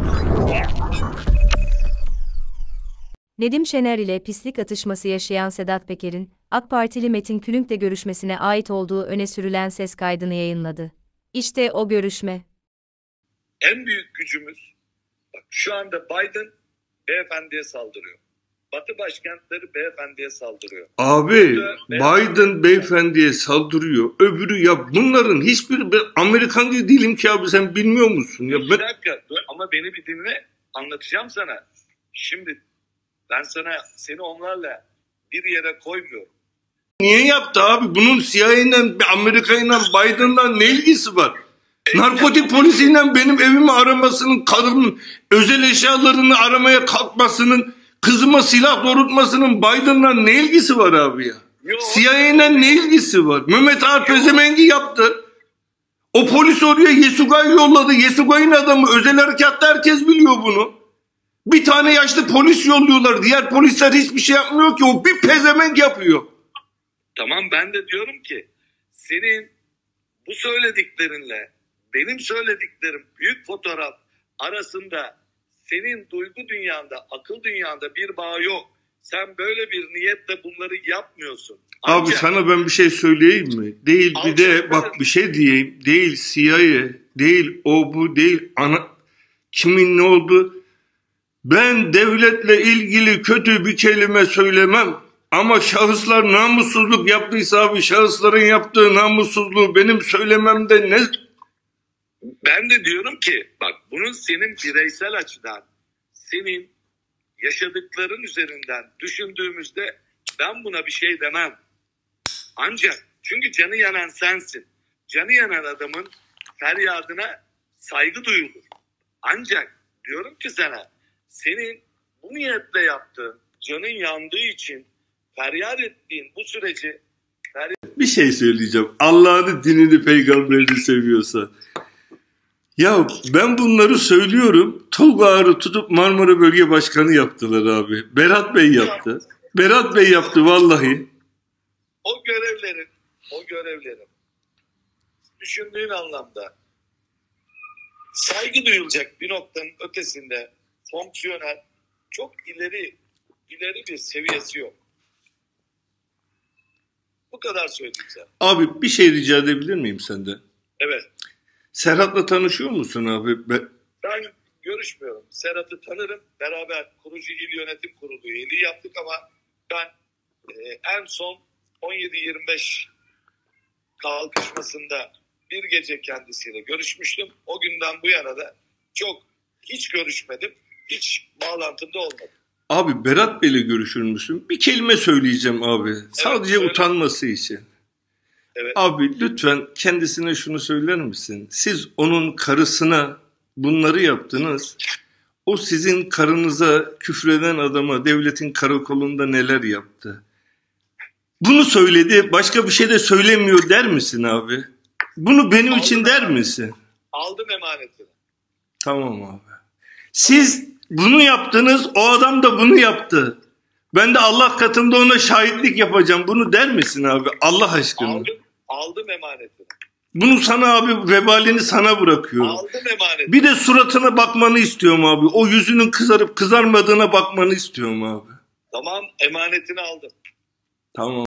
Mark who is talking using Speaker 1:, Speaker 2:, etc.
Speaker 1: Nedim Şener ile pislik atışması yaşayan Sedat Peker'in, AK Partili Metin Külünk'le görüşmesine ait olduğu öne sürülen ses kaydını yayınladı. İşte o görüşme.
Speaker 2: En büyük gücümüz, bak şu anda Biden beyefendiye saldırıyor. Batı başkentleri beyefendiye saldırıyor.
Speaker 3: Abi Biden beyefendiye saldırıyor. Öbürü ya bunların hiçbiri, ben Amerikan değilim ki abi, sen bilmiyor musun? Ya
Speaker 2: Bir
Speaker 3: ben...
Speaker 2: dakika ama beni bir dinle, anlatacağım sana. Şimdi ben seni onlarla bir yere koymuyorum.
Speaker 3: Niye yaptı abi? Bunun CIA'yle, Amerika'yla, Biden'la ne ilgisi var? Narkotik polisiyle benim evimi aramasının, kadının özel eşyalarını aramaya kalkmasının, kızıma silah doğrultmasının Biden'la ne ilgisi var abi ya? CIA'yle ne ilgisi var? Mehmet Arpezemengi yaptı. O polis oraya Yesuga'yı yolladı. Yesuga'nın adamı, özel harekatta herkes biliyor bunu. Bir tane yaşlı polis yolluyorlar. Diğer polisler hiçbir şey yapmıyor ki. O bir pezevenk yapıyor.
Speaker 2: Tamam, ben de diyorum ki senin bu söylediklerinle benim söylediklerim, büyük fotoğraf arasında senin duygu dünyanda, akıl dünyanda bir bağ yok. Sen böyle bir niyetle bunları yapmıyorsun.
Speaker 3: Abi sana ben bir şey söyleyeyim mi? Değil bir de bak bir şey diyeyim. Değil CIA, değil o bu, değil kimin ne oldu? Ben devletle ilgili kötü bir kelime söylemem. Ama şahıslar namussuzluk yaptıysa abi, şahısların yaptığı namussuzluğu benim söylememde ne?
Speaker 2: Ben de diyorum ki bak, bunun senin bireysel açıdan, senin yaşadıkların üzerinden düşündüğümüzde ben buna bir şey demem. Ancak çünkü canı yanan sensin. Canı yanan adamın feryadına saygı duyulur. Ancak diyorum ki sana, senin bu niyetle yaptığın, canın yandığı için feryat ettiğin bu süreci...
Speaker 3: Bir şey söyleyeceğim. Allah'ını, dinini, peygamberini seviyorsa. Ya ben bunları söylüyorum. Tolga Ağrı tutup Marmara Bölge Başkanı yaptılar abi. Berat Bey yaptı. Berat Bey yaptı vallahi.
Speaker 2: O görevlerin düşündüğün anlamda saygı duyulacak bir noktanın ötesinde fonksiyonel, çok ileri bir seviyesi yok. Bu kadar söyleyeyim sana.
Speaker 3: Abi bir şey rica edebilir miyim senden?
Speaker 2: Evet.
Speaker 3: Serhat'la tanışıyor musun abi?
Speaker 2: Ben görüşmüyorum. Serhat'ı tanırım. Beraber kurucu il yönetim kurulu üyeliği yaptık ama ben en son 17-25 kalkışmasında bir gece kendisiyle görüşmüştüm. O günden bu yana da hiç görüşmedim. Hiç bağlantımda olmadı.
Speaker 3: Abi Berat Bey'le görüşür müsün? Bir kelime söyleyeceğim abi. Evet, sadece söyle. Utanması için.
Speaker 2: Evet.
Speaker 3: Abi lütfen kendisine şunu söyler misin? Siz onun karısına bunları yaptınız. O sizin karınıza küfreden adama devletin karakolunda neler yaptı? Bunu söyledi, başka bir şey de söylemiyor der misin abi? Bunu benim için der misin?
Speaker 2: Aldım emanetini.
Speaker 3: Tamam abi. Siz bunu yaptınız, o adam da bunu yaptı. Ben de Allah katında ona şahitlik yapacağım. Bunu der misin abi? Allah aşkına.
Speaker 2: Aldım emanetini.
Speaker 3: Bunu sana abi, vebalini sana bırakıyorum.
Speaker 2: Aldım emanetini.
Speaker 3: Bir de suratına bakmanı istiyorum abi. O yüzünün kızarıp kızarmadığına bakmanı istiyorum abi.
Speaker 2: Tamam, emanetini aldım.
Speaker 3: Tamam.